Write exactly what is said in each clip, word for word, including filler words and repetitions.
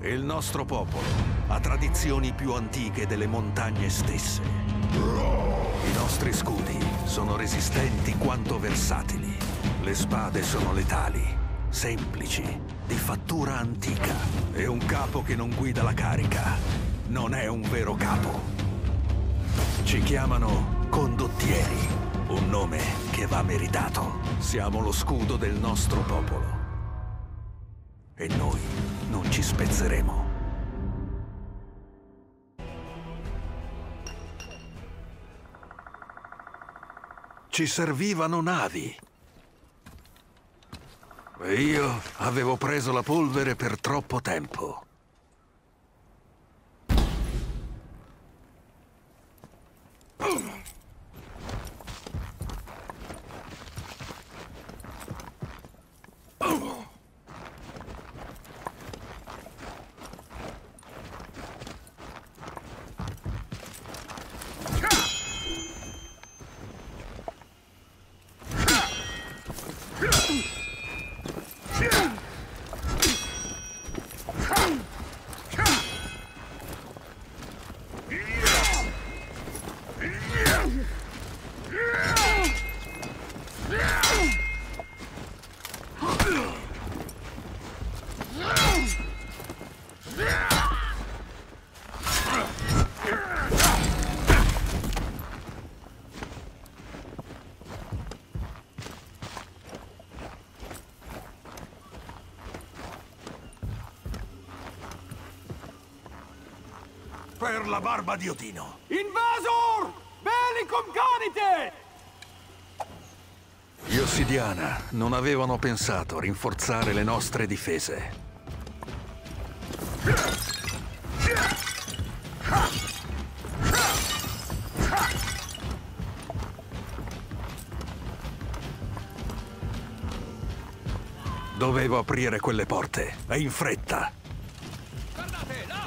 Il nostro popolo ha tradizioni più antiche delle montagne stesse. I nostri scudi sono resistenti quanto versatili. Le spade sono letali, semplici, di fattura antica. E un capo che non guida la carica non è un vero capo. Ci chiamano condottieri, un nome che va meritato. Siamo lo scudo del nostro popolo. E noi non ci spezzeremo. Ci servivano navi. E io avevo preso la polvere per troppo tempo. Per la barba di Odino. Invasor! Bellicum canite! Gli Ossidiana non avevano pensato a rinforzare le nostre difese. Dovevo aprire quelle porte, e in fretta. Guardate, là!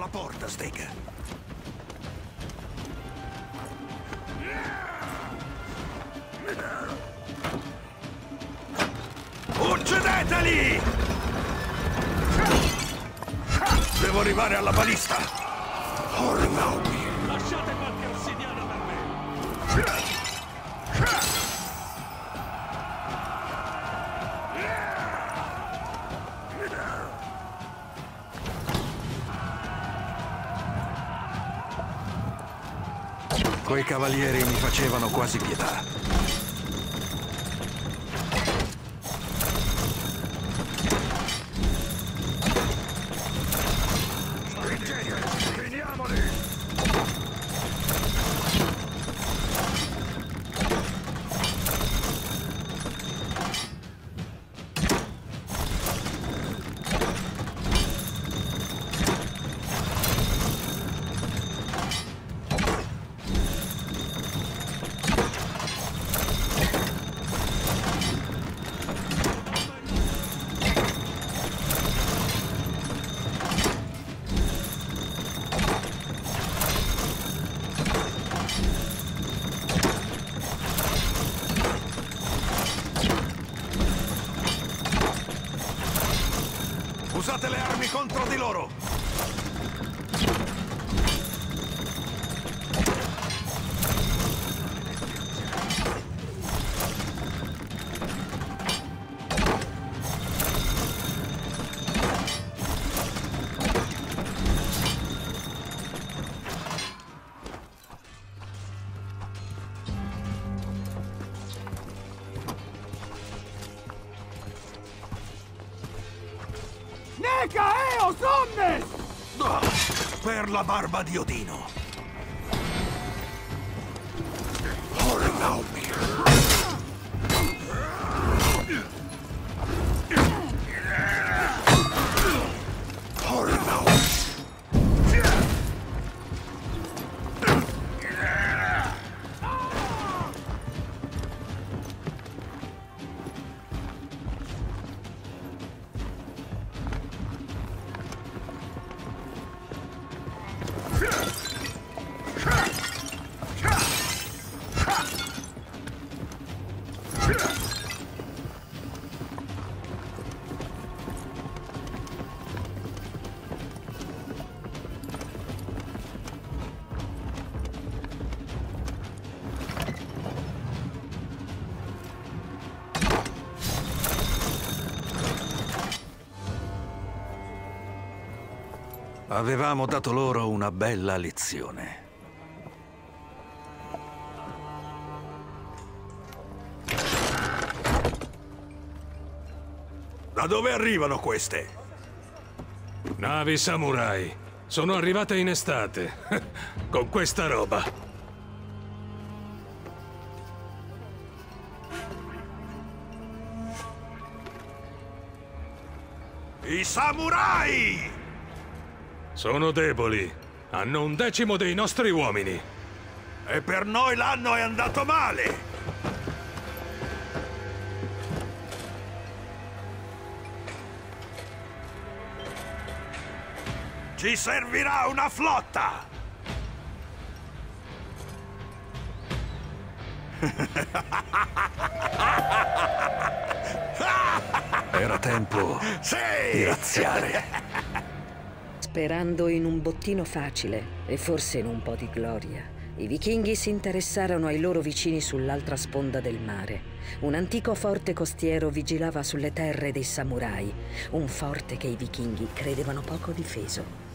la porta, Stig. Uccideteli! Devo arrivare alla balista. Ormai. Lasciate qualche ossidiana per me! Quei cavalieri mi facevano quasi pietà. Usate le armi contro di loro! Neca Eos Omnes! Ah, per la barba di Odino! Ormai. Avevamo dato loro una bella lezione. Da dove arrivano queste? Navi samurai. Sono arrivate in estate. Con questa roba. I samurai! Sono deboli. Hanno un decimo dei nostri uomini. E per noi l'anno è andato male! Ci servirà una flotta! Era tempo Sì! di razziare. Sperando in un bottino facile e forse in un po' di gloria, i vichinghi si interessarono ai loro vicini sull'altra sponda del mare. Un antico forte costiero vigilava sulle terre dei samurai, un forte che i vichinghi credevano poco difeso.